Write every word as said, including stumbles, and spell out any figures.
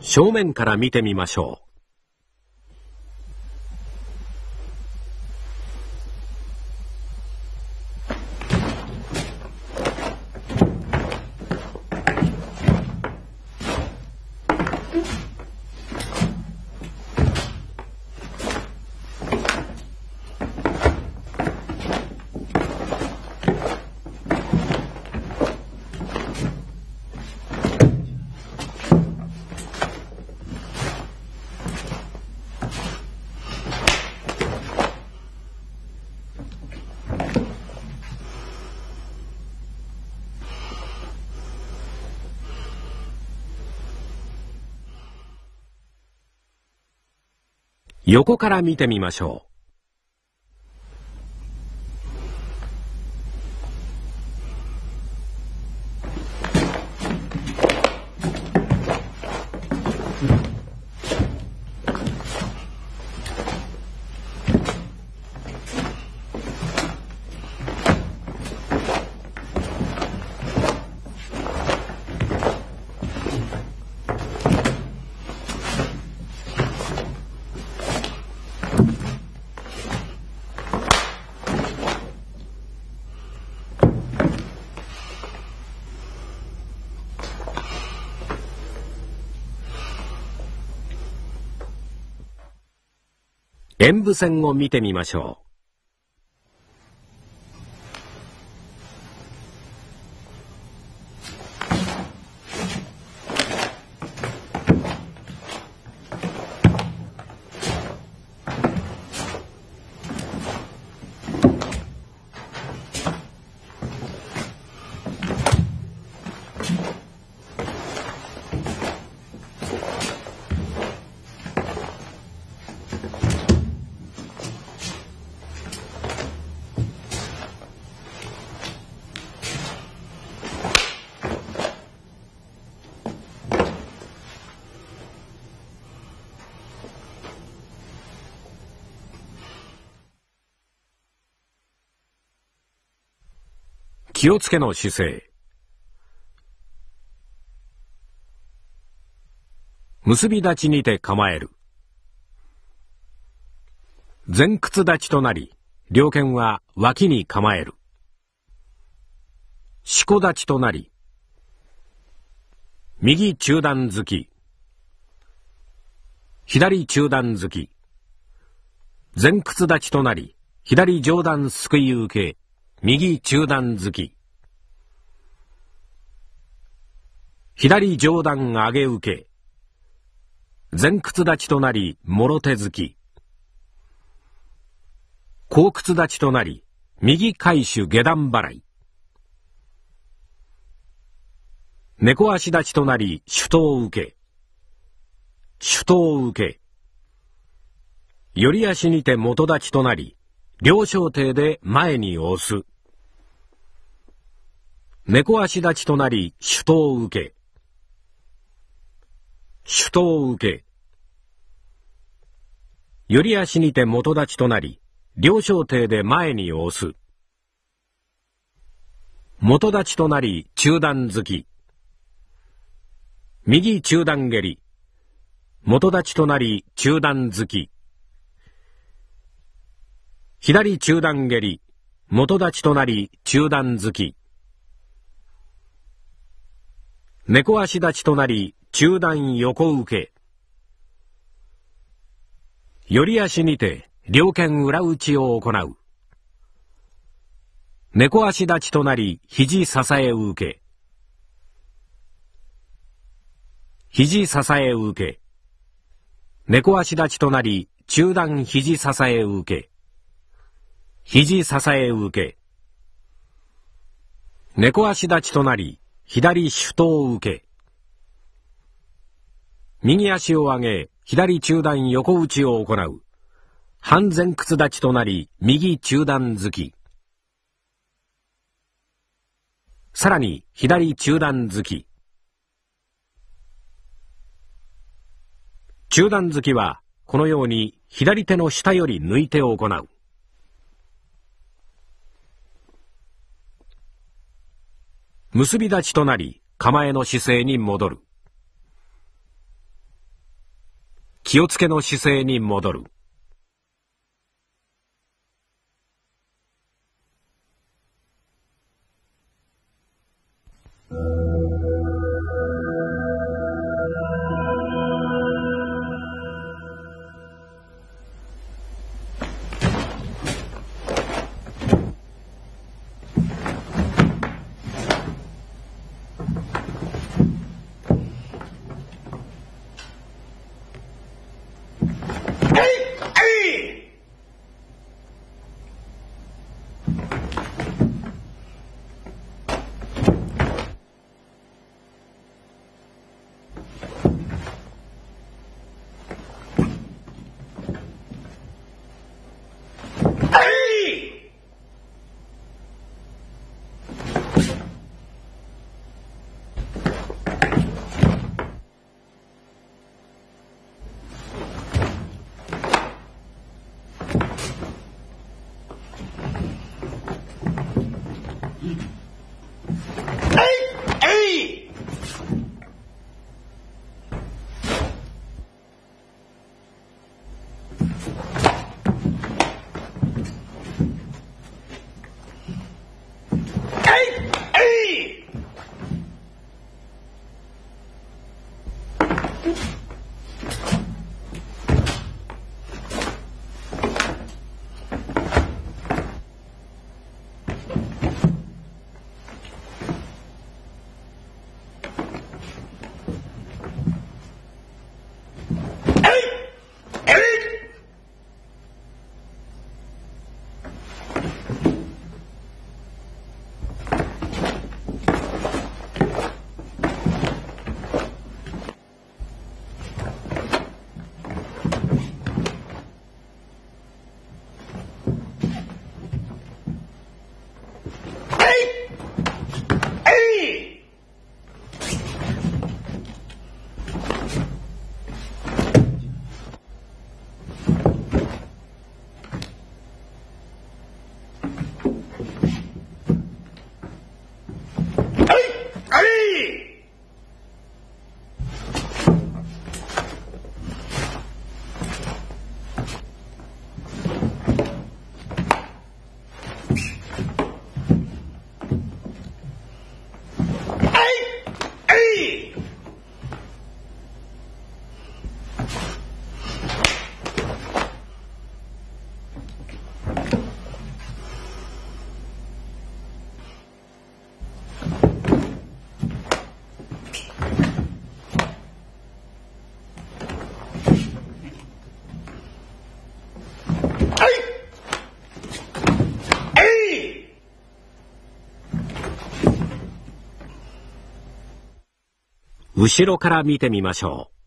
正面から見てみましょう。横から見てみましょう。演武線を見てみましょう。気をつけの姿勢。結び立ちにて構える。前屈立ちとなり、両拳は脇に構える。四股立ちとなり、右中段突き、左中段突き、前屈立ちとなり、左上段すくい受け、右中段突き、左上段上げ受け、前屈立ちとなり、もろ手突き、後屈立ちとなり、右返し下段払い、猫足立ちとなり、手刀受け、手刀受け、寄り足にて元立ちとなり、両小手で前に押す。猫足立ちとなり、手刀受け。手刀受け。寄り足にて元立ちとなり、両小手で前に押す。元立ちとなり、中段突き。右中段蹴り。元立ちとなり、中段突き。左中段蹴り、元立ちとなり、中段突き。猫足立ちとなり、中段横受け。寄り足にて、両拳裏打ちを行う。猫足立ちとなり、肘支え受け。肘支え受け。猫足立ちとなり、中段肘支え受け。肘支え受け。猫足立ちとなり、左手刀受け。右足を上げ、左中段横打ちを行う。半前屈立ちとなり、右中段突き。さらに、左中段突き。中段突きは、このように左手の下より抜いて行う。結び立ちとなり、構えの姿勢に戻る。 気をつけの姿勢に戻る。後ろから見てみましょう。